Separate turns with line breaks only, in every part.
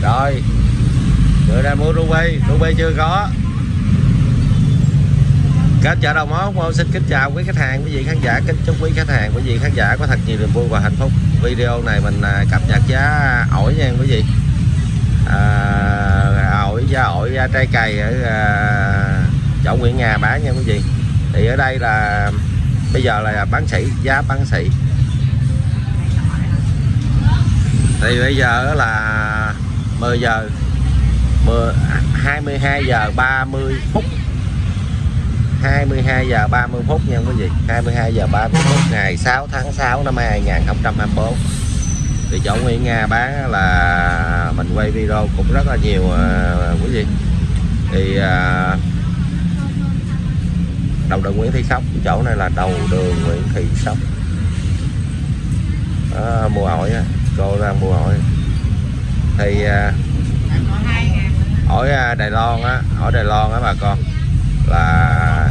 Rồi người ra mua ruby chưa có. Kết chợ đầu mối xin kính chào quý khách hàng, quý vị khán giả, kính chúc quý khách hàng, quý vị khán giả có thật nhiều niềm vui và hạnh phúc. Video này mình cập nhật giá ổi nha quý vị. Ổi trái cây ở chỗ Nguyễn Nga bán nha quý vị. Thì ở đây là bây giờ là bán sỉ, giá bán sỉ. Thì bây giờ là 22 giờ 30 phút. 22 giờ 30 phút nha quý vị. 22 giờ 30 phút ngày 6 tháng 6 năm 2024. Thì chỗ Nguyễn Nga bán là mình quay video cũng rất là nhiều quý vị. Thì đầu đường Nguyễn Thị Sóc, chỗ này là đầu đường Nguyễn Thị Sóc. Mua ổi á, cô ra mua ổi. Thì ổi Đài Loan á, bà con là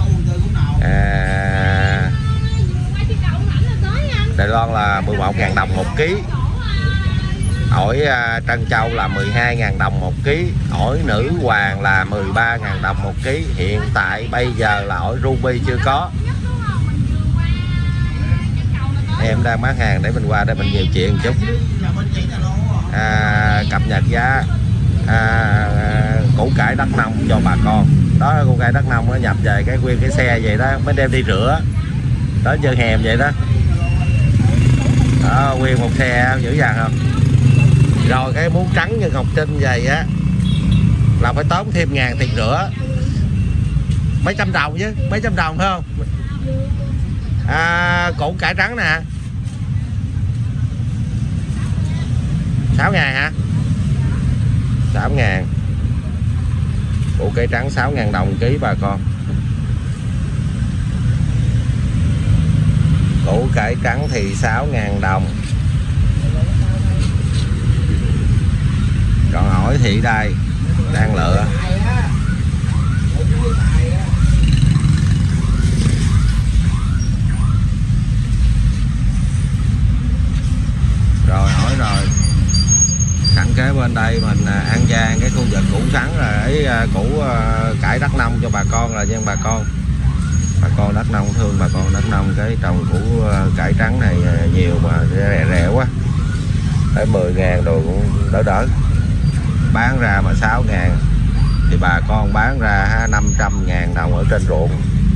Đài Loan là 11.000 đồng 1 ký. Ổi Trân Châu là 12.000 đồng 1 ký. Ổi Nữ Hoàng là 13.000 đồng 1 ký. Hiện tại bây giờ là ổi Ruby chưa có. Em đang bán hàng để mình qua đây mình nhiều chuyện một chút. Cập nhật giá củ cải Đắk Nông cho bà con. Đó là củ cải Đắk Nông nó nhập về cái nguyên cái xe vậy đó, mới đem đi rửa. Đó chơi hèm vậy đó. Nguyên một xe dữ dằn không? Rồi cái muỗng trắng như ngọc trinh vậy á là phải tốn thêm 1.000 tiền rửa. Mấy trăm đồng chứ, mấy trăm đồng phải không? Củ cải trắng nè 6.000 hả? 6.000. Củ cải trắng 6.000 đồng ký bà con. Củ cải trắng thì 6.000 đồng. Còn ổi thì đây đang lựa. Rồi ổi rồi. Sẵn kế bên đây mình An Giang cái khu vực củ sắn rồi ấy, củ cải Đắk Nông cho bà con là nha bà con. Bà con Đắk Nông thương bà con Đắk Nông cái trồng củ cải trắng này nhiều mà rẻ quá. Tới 10.000 đồ cũng đỡ. Bán ra mà 6.000 thì bà con bán ra 500.000 đồng ở trên ruộng.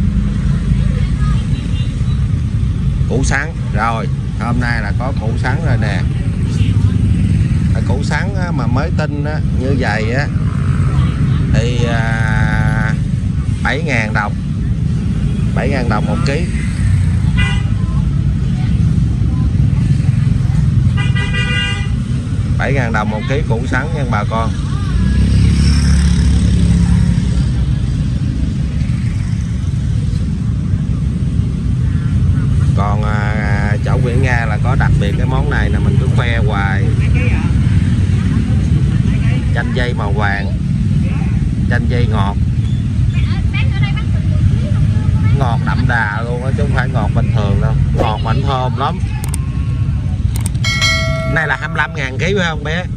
Củ sắn rồi, hôm nay là có củ sắn rồi nè. Củ sắn mà mới tinh á, như vậy á thì 7.000 đồng. 7.000 đồng 1 ký. $7.000 đồng 1 ký củ sắn nha bà con. Còn chỗ Nguyễn Nga là có đặc biệt cái món này là mình cứ khoe hoài. Chanh dây màu vàng. Chanh dây ngọt. Ngọt đậm đà luôn á chứ không phải ngọt bình thường đâu. Ngọt mà thơm lắm. Này là 25.000 ký phải không bé?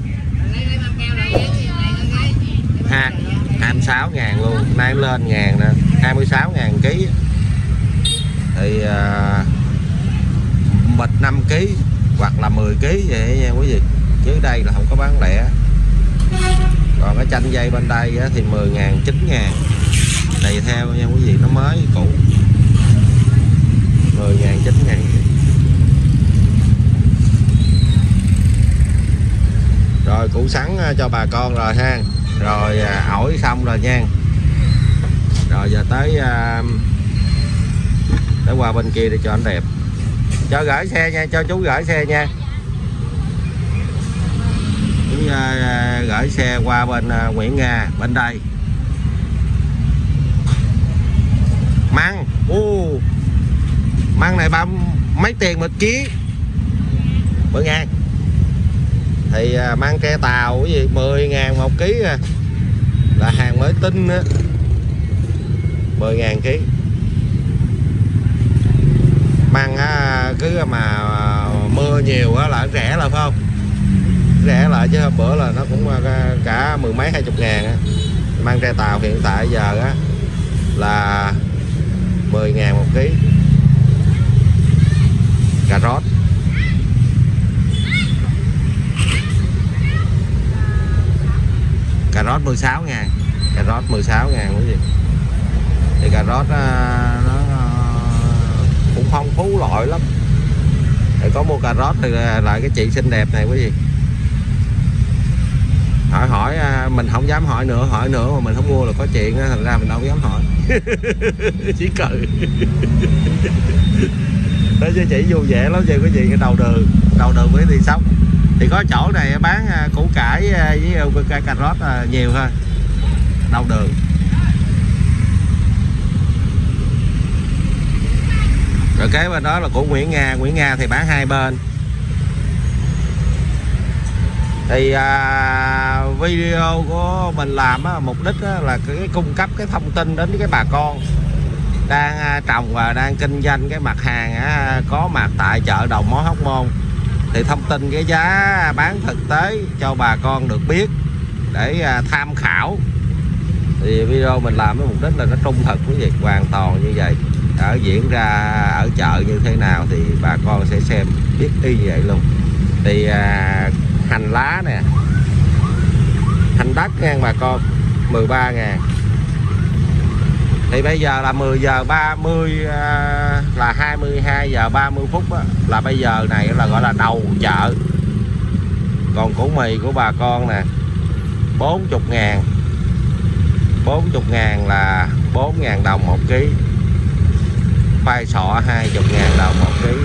Ha, 26.000 luôn. Nay lên ngàn nè, 26.000 ký. Thì bịch 5 kg hoặc là 10 kg vậy nha quý vị. Chứ đây là không có bán lẻ. Còn cái chanh dây bên đây thì 10.000, 9.000. Tùy theo nha quý vị, nó mới cũ. 10.000, 9.000. Rồi củ sắn cho bà con rồi ha. Rồi ổi xong rồi nha. Rồi giờ tới để qua bên kia để cho anh đẹp. Cho gửi xe nha, cho chú gửi xe nha. Chú gửi xe qua bên Nguyễn Nga bên đây. Măng, măng này mấy tiền 1 ký? 10.000. Thì măng ke Tàu cái gì 10.000 1 ký à. Là hàng mới tinh á. 10.000 ký. Măng cứ mà mưa nhiều á là rẻ là phải không? rẻ lại, chứ hôm bữa là nó cũng cả 10 mấy 20 ngàn á. Mang ra tàu hiện tại giờ á là 10 ngàn một ký. Cà rốt cà rốt 16 ngàn, cà rốt 16 ngàn quý vị. Thì cà rốt nó cũng phong phú loại lắm. Thì có mua cà rốt thì lại cái chị xinh đẹp này quý vị. Hỏi mình không dám hỏi nữa mà mình không mua là có chuyện á, thành ra mình đâu dám hỏi. Chỉ cười. Đó chứ chị vui vẻ lắm chứ, có gì cái đầu đường với đi Sóc thì có chỗ này bán củ cải với cà rốt nhiều hơn đầu đường. Rồi kế bên đó là của Nguyễn Nga thì bán hai bên. Thì video của mình làm mục đích là cái cung cấp cái thông tin đến cái bà con đang trồng và đang kinh doanh cái mặt hàng có mặt tại chợ đầu mối Hóc Môn. Thì thông tin cái giá bán thực tế cho bà con được biết để tham khảo. Thì video mình làm với mục đích là nó trung thực quý vị, hoàn toàn như vậy. Ở diễn ra ở chợ như thế nào thì bà con sẽ xem biết y như vậy luôn. Thì hành lá nè, hành đất nha bà con, 13 ngàn. Thì bây giờ là 10 giờ 30 là 22 giờ 30 phút á, là bây giờ này là gọi là đầu chợ. Còn củ mì của bà con nè 40 ngàn, 40 ngàn là 4 ngàn đồng một ký. Khoai sọ 20 ngàn đồng một ký.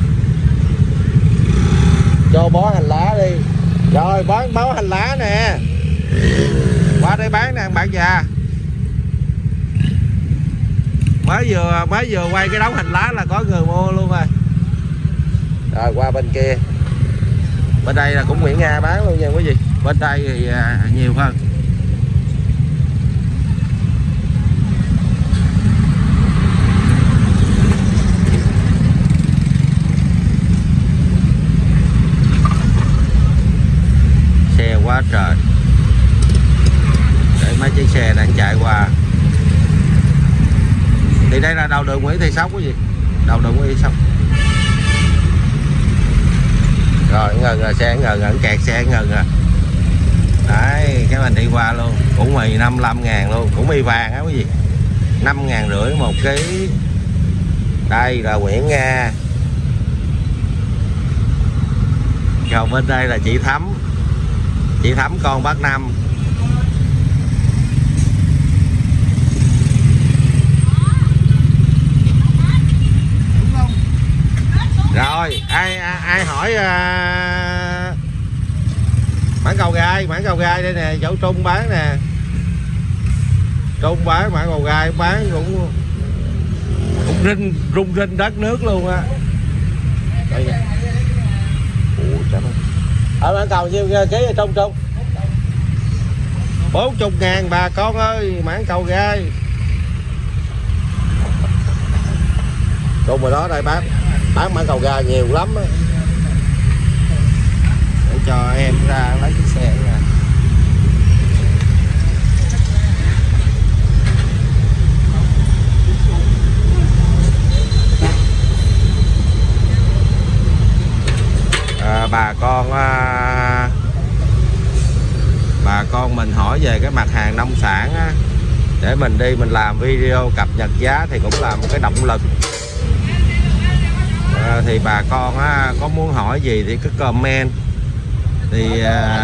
Cho bó hành lá đi. Rồi bó hành lá nè, qua đây bán nè bạn già. Mới vừa quay cái đống hành lá là có người mua luôn rồi. Rồi qua bên kia, bên đây là cũng Nguyễn Nga bán luôn nha quý vị. Bên đây thì nhiều hơn. Xe quá trời, để mấy chiếc xe đang chạy qua. Thì đây là đầu đường Nguyễn Thị Sóc quý vị, đầu đường Nguyễn Thị Sóc. Rồi ngừng rồi, xe ngừng, kẹt xe ngừng rồi. Đấy, cái mình đi qua luôn. Củ mì 55 ngàn luôn, củ mì vàng á quý vị, 5 ngàn rưỡi một ký. Đây là Nguyễn Nga. Còn bên đây là chị Thắm con bác Năm. Rồi ai hỏi mãn cầu gai đây nè, chỗ Trung bán nè. Trung bán mãn cầu gai bán cũng rung rinh đất nước luôn á. Đây nè. Ở mãn cầu nhiêu ký ở Trung? 40 ngàn bà con ơi, mãn cầu gai. Trung rồi đó, đây bán mãn cầu gai nhiều lắm á. Để cho em ra lấy cái xe nha. Bà con mình hỏi về cái mặt hàng nông sản á, để mình đi mình làm video cập nhật giá thì cũng là một cái động lực. Thì bà con có muốn hỏi gì thì cứ comment. Thì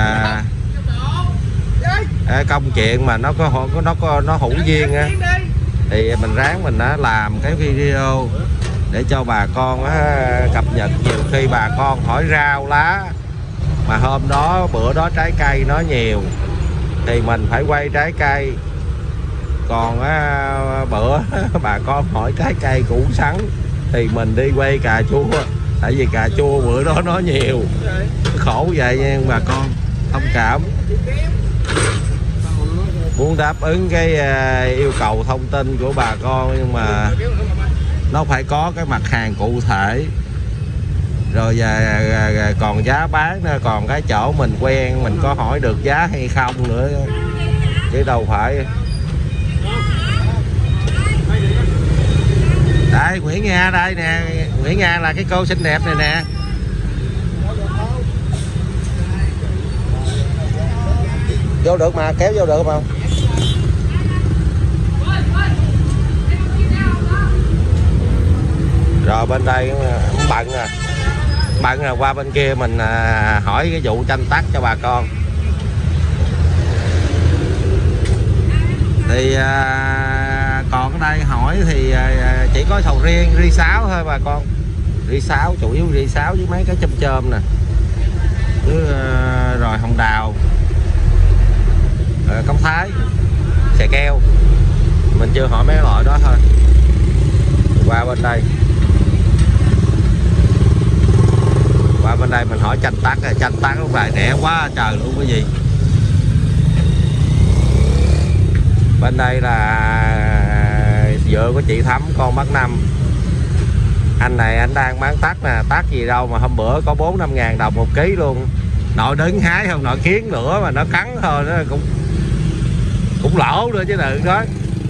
công chuyện mà nó hữu duyên á, thì mình ráng mình làm cái video để cho bà con cập nhật. Nhiều khi bà con hỏi rau lá mà hôm đó bữa đó trái cây nó nhiều thì mình phải quay trái cây. Còn bữa bà con hỏi trái cây củ sắn thì mình đi quay cà chua, tại vì cà chua bữa đó nó nhiều. Khổ vậy nha bà con, thông cảm. Muốn đáp ứng cái yêu cầu thông tin của bà con, nhưng mà nó phải có cái mặt hàng cụ thể Rồi còn giá bán nữa, còn cái chỗ mình quen mình có hỏi được giá hay không nữa, chứ đâu phải. Đây Nguyễn Nga đây nè, Nguyễn Nga là cái cô xinh đẹp này nè. Vô được mà, kéo vô được không? Rồi bên đây bận là qua bên kia mình hỏi cái vụ chanh tắc cho bà con. Thì còn ở đây hỏi thì chỉ có sầu riêng, ri sáo thôi bà con. Ri sáo, chủ yếu ri sáo với mấy cái chôm chôm nè. Rồi hồng đào, cống thái, xè keo. Mình chưa hỏi mấy loại đó thôi. Qua bên đây. Qua bên đây mình hỏi chanh tắc lúc này rẻ quá trời luôn cái gì. Bên đây là vợ của chị Thắm, con bác Năm. Anh này anh đang bán tắc nè, tắc gì đâu mà hôm bữa có 4-5 ngàn đồng 1 ký luôn. Nội đứng hái không, nội kiến nữa mà nó cắn thôi, nó cũng lỗ nữa chứ đừng nói.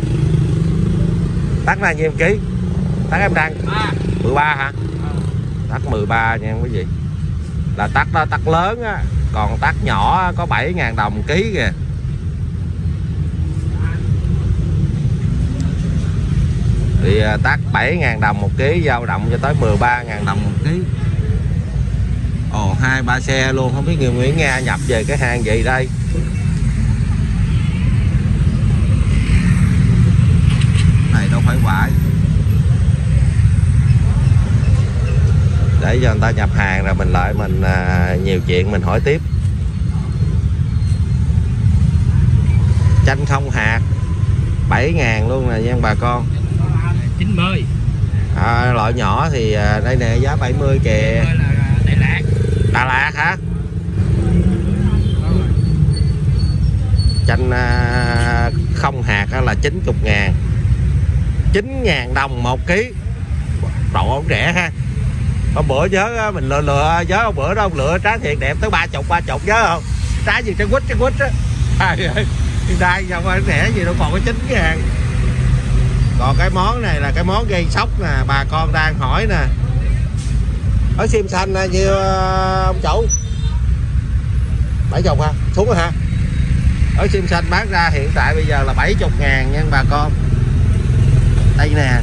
Tắc này nhiêu ký? Tắc em đang 13 hả? Tắc 13 nha quý vị. Là tắc đó, tắc lớn á, còn tắc nhỏ có 7.000 đồng 1 ký kìa. Thì tắc 7.000 đồng 1 ký, dao động cho tới 13.000 đồng 1 ký. Ồ, 2-3 xe luôn, không biết người Nguyễn Nga nhập về cái hàng gì đây. Này đâu phải quải. Để cho người ta nhập hàng rồi mình lại mình nhiều chuyện mình hỏi tiếp. Chanh không hạt 7.000 luôn nè nha bà con.
90.
Loại nhỏ thì đây nè giá 70 kìa.
Đà Lạt.
Đà Lạt hả? Chanh không hạt là 90.000. 9.000 đồng 1 ký. Độ không rẻ ha. Hôm bữa nhớ mình lựa nhớ hôm bữa đó ông lựa trái thiệt đẹp tới 30 nhớ không? Trái gì trái quýt á. Đây giờ mà rẻ gì đâu, còn có 9.000. Còn cái món này là cái món gây sốc nè, bà con đang hỏi nè. Ở sim xanh nhiêu ông chủ? 70 hả? Xuống rồi hả? Ở sim xanh bán ra hiện tại bây giờ là 70.000 nha bà con. Đây nè.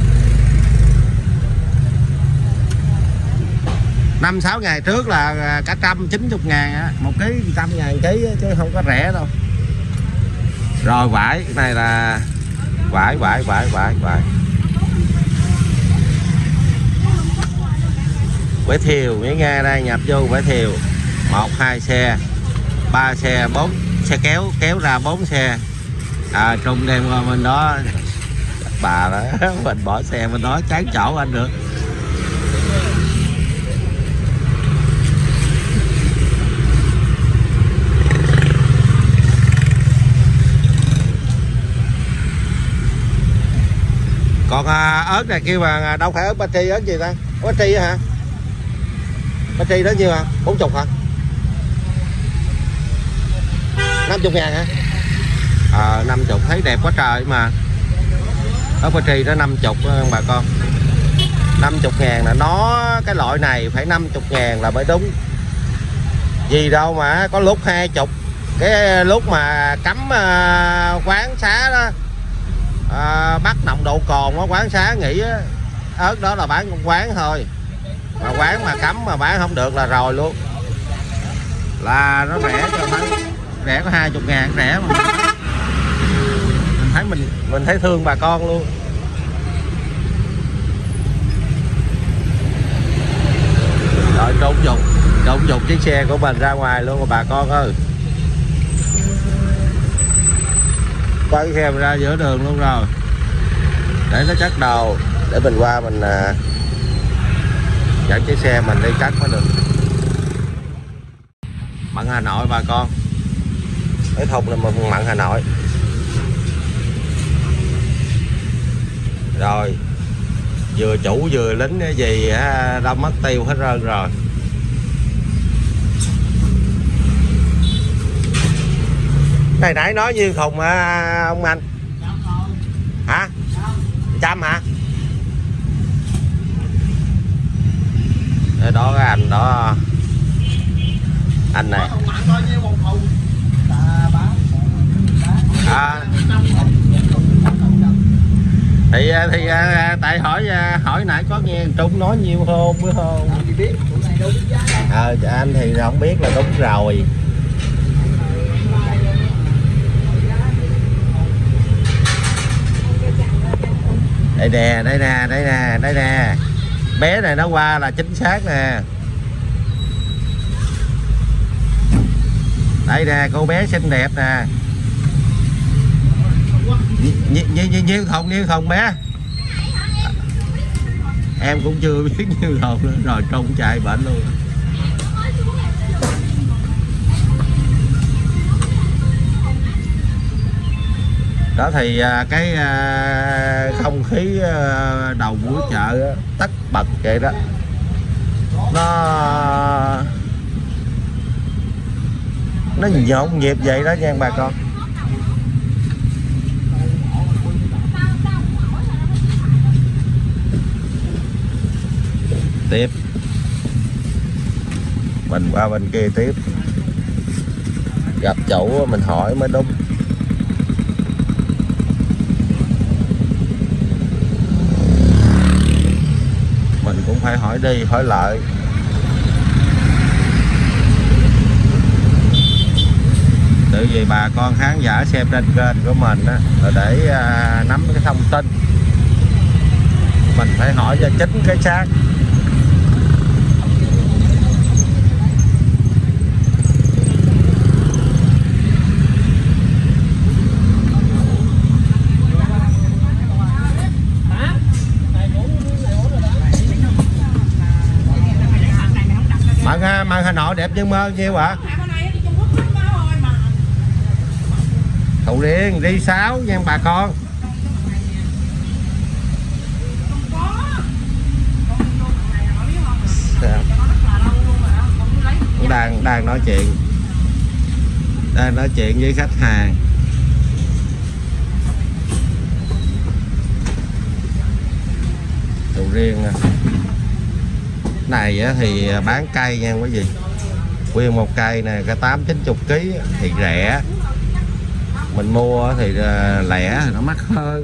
5-6 ngày trước là cả 190.000 á, 1 ký 100.000 ký chứ không có rẻ đâu. Rồi vải, cái này là vải. Vải thiều, Nguyễn Nga đang nhập vô vải thiều. 1-2 xe, 3 xe, 4 xe kéo ra 4 xe. Trung đem qua bên đó. Bà đó, mình bỏ xe bên đó chán chỗ anh được. Còn ớt này kêu mà đâu phải ớt ba tri, ớt gì ta? Ba tri hả? Ba tri đó nhiêu hả? 40 hả? 50.000 hả? 50 thấy đẹp quá trời mà. Ớt ba tri đó 50 bà con. 50.000 là nó, cái loại này phải 50.000 là mới đúng. Gì đâu mà có lúc 20. Cái lúc mà cấm quán xá đó, bắt nồng độ cồn ở quán xá nghĩ ớt đó là bán quán thôi, mà quán mà cấm mà bán không được là rồi luôn, là nó rẻ cho thấy, rẻ có 20.000 rẻ mà mình thấy thương bà con luôn. Rồi trốn dục chiếc xe của mình ra ngoài luôn mà bà con ơi. Qua cái xe mình ra giữa đường luôn rồi, để nó cắt đầu để mình qua mình dẫn chiếc xe mình đi cắt mới được. Mận Hà Nội bà con, cái thùng này Mận Hà Nội. Rồi vừa chủ vừa lính cái gì đâu mất tiêu hết trơn rồi. Này nãy nói nhiêu thùng hả ông anh? Hả? 100 hả? Đó cái anh đó, anh này thì tại hỏi nãy có nghe Trung nói nhiêu không biết không? Anh thì không biết là đúng rồi. Đây nè, bé này nó qua là chính xác nè. Đây nè, cô bé xinh đẹp nè. Nhiêu thùng bé? Em cũng chưa biết nhiêu thùng nữa. Rồi Trung chạy bệnh luôn. Đó thì cái không khí đầu buổi chợ tất bật vậy đó, nó nhộn nhịp vậy đó nha bà con. Tiếp mình qua bên kia tiếp, gặp chủ mình hỏi mới đúng. Mình cũng phải hỏi đi hỏi lại. Tự vì bà con khán giả xem trên kênh của mình á, là để nắm cái thông tin, mình phải hỏi cho chính cái xác. Mận Hà Nội đẹp như mơ nhiêu ạ? Sầu riêng ri 6 nha bà con. Đang nói chuyện với khách hàng. Sầu riêng này thì bán cây nha quý vị. Nguyên một cây này cái 8-90 kg thì rẻ, mình mua thì lẻ thì nó mắc hơn.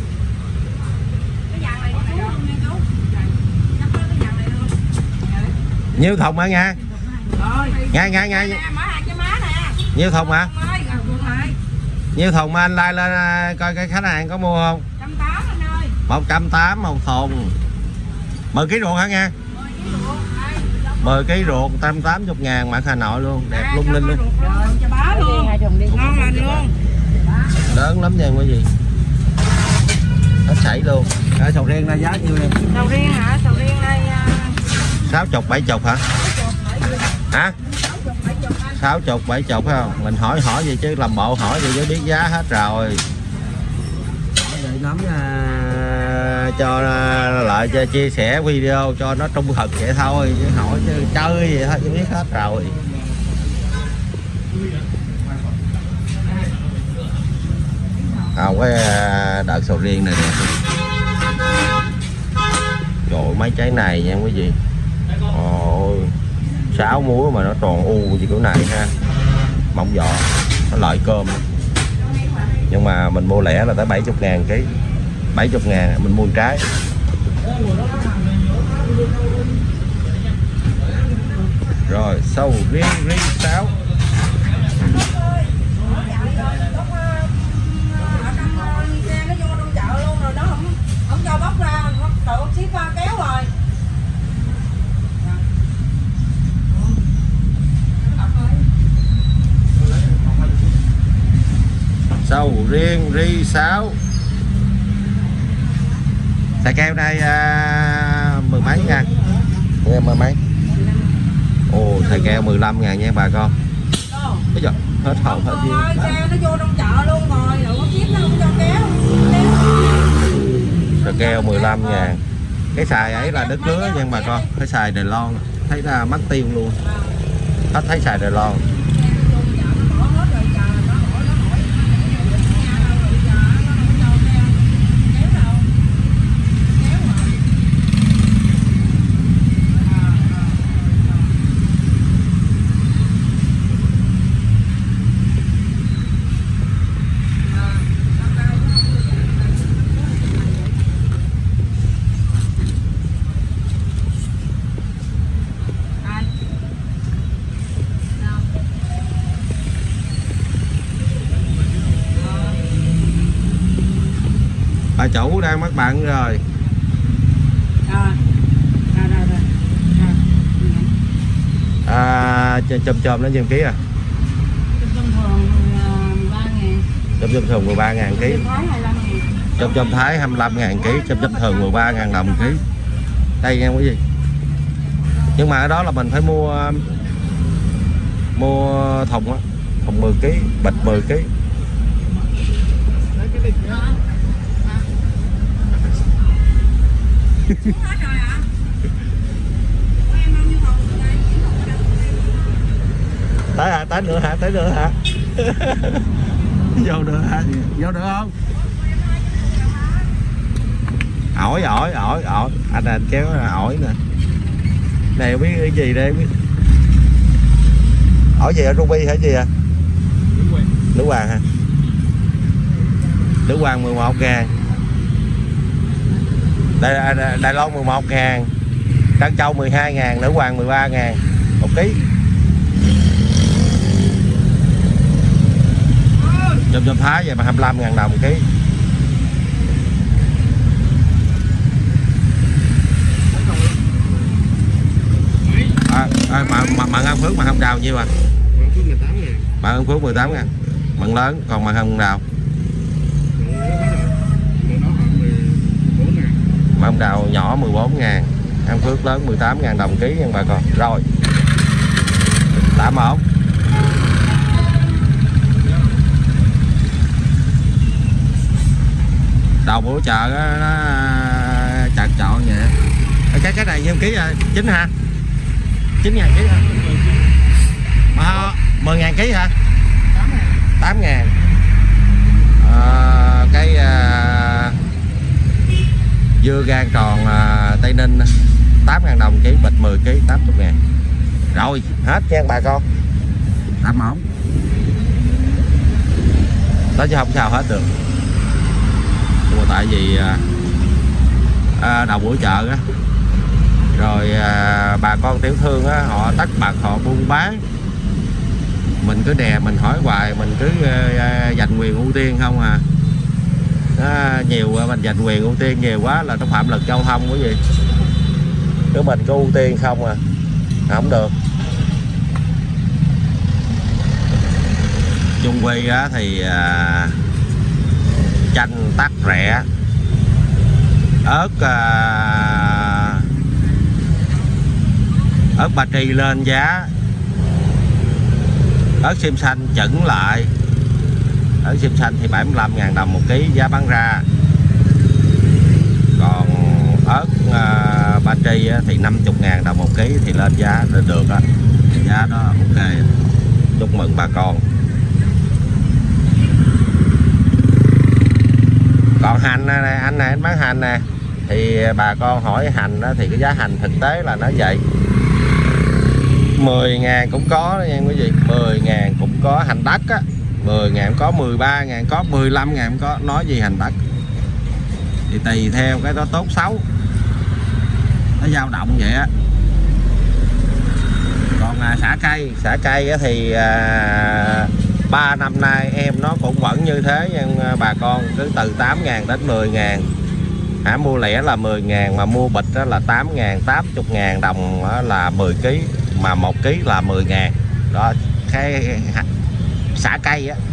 Nhiêu thùng hả nha? Nghe nhiêu thùng hả? Nhiêu thùng anh like lên coi cái khách hàng có mua không? 180 một thùng. 10 kg ruột hả nha? 10 kg ruột 180.000 Mận Hà Nội luôn, đẹp lung linh luôn. Ngon lành luôn. Lớn lắm nha quý vị. Hết sảy luôn. Sầu riêng ra giá nhiêu em?
Sầu riêng hả? Sầu riêng đây
60 70 hả? Hả? 60 70 phải không? Mình hỏi gì chứ làm bộ hỏi gì chứ biết giá hết rồi. Để nắm cho lại cho chia sẻ video cho nó trung thực vậy thôi, chứ hỏi chứ chơi vậy thôi chứ biết hết rồi. Cái đợt sầu riêng này nè. Trời, mấy trái này nha quý vị. Ôi, 6 muối mà nó toàn u gì kiểu này ha. Mỏng vỏ, nó loại cơm. Nhưng mà mình mua lẻ là tới 70.000 ký. 70.000 mình mua trái. Rồi sầu riêng ri 6. Sầu riêng ri 6. Xài keo đây 10 mấy nha. Em 10 mấy. Ồ, xài keo 15.000 nha bà con. Bây giờ hết hồn hết gì.
Nó vô trong chợ luôn rồi, đừng có kiếm nó không cho kéo.
Xài keo 15.000. Cái xài ấy là đất lứa nha bà con. Cái xài Đài Loan thấy ra mất tiêu luôn. Hết thấy xài Đài Loan. Bà chủ đang mắc bận rồi. Chôm nó nhiêu ký à? Chôm thường 13.000 ký. Chôm Thái 25.000 ký, chôm thường 13.000 đồng ký. Đây nha quý vị. Nhưng mà ở đó là mình phải mua thùng á, thùng 10 kg, bịch 10 kg. Tới hả? Tới nữa hả? Tới nữa hả? Vô được hả? Vô được không? Ổi anh kéo ổi nè. Này biết cái gì đây biết. Ổi gì hả? Ruby hả gì à? Nữ hoàng hả? Nữ hoàng 11.000. Đài Loan 11.000. Trân Châu 12.000, nữ hoàng 13.000 một ký. Chôm Thái vậy mà 25.000 đồng một ký. Mận An Phước, mận hồng đào nhiêu à? Mận An Phước 18.000. Mận lớn, còn mận hồng đào. Mận hồng đào nhỏ 14.000. An Phước lớn 18.000 đồng ký nha bà con. Rồi. Tạm ổn. Đầu buổi chợ nó chặt chọn vậy. Cái này nhiêu ký rồi? 9 hả? 9.000 ký hả? 10.000 ký hả? 8.000. Cái dưa gan tròn Tây Ninh 8.000 đồng ký, bịch 10 kg 80.000. Rồi hết nha bà con. Tạm ổn. Đó chứ không sao hết được. Nhưng mà tại vì đầu buổi chợ á, rồi bà con tiểu thương á, họ tất bật họ buôn bán, mình cứ đè mình hỏi hoài, mình cứ giành quyền ưu tiên không à. Nhiều mình giành quyền ưu tiên nhiều quá là nó phạm luật giao thông quý vị. Nếu mình có ưu tiên không à, không được. Chung quy á thì chanh tắc rẻ, ớt Ba Tri lên giá, ớt xiêm xanh chững lại. Ớt xiêm xanh thì 75.000 đồng một ký giá bán ra. Còn ớt Ba Tri thì 50.000 đồng một ký thì lên giá được á. Giá đó ok. Chúc mừng bà con. Còn hành này, anh này anh bán hành nè, thì bà con hỏi hành đó, thì cái giá hành thực tế là nó vậy. 10.000 cũng có đó nha quý vị. 10.000 cũng có hành đất á. 10.000 có, 13.000 có, 15.000 có. Nói gì hành đất thì tùy theo cái đó tốt xấu, nó dao động vậy á. Còn xả cây thì 3 năm nay em nó cũng vẫn như thế nha bà con. Cứ từ 8.000 đến 10.000. Mua lẻ là 10.000, mà mua bịch đó là 8.000, 80.000 đồng là 10 kg, mà 1 kg là 10.000. Đó, cái xả cây á.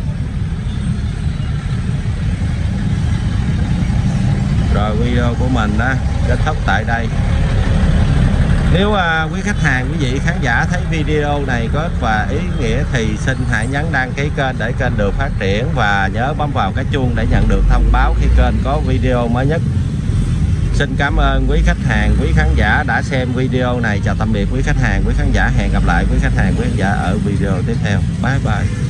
Rồi video của mình đó kết thúc tại đây. Nếu quý khách hàng, quý vị khán giả thấy video này có ích và ý nghĩa thì xin hãy nhấn đăng ký kênh để kênh được phát triển, và nhớ bấm vào cái chuông để nhận được thông báo khi kênh có video mới nhất. Xin cảm ơn quý khách hàng, quý khán giả đã xem video này. Chào tạm biệt quý khách hàng, quý khán giả. Hẹn gặp lại quý khách hàng, quý khán giả ở video tiếp theo. Bye bye.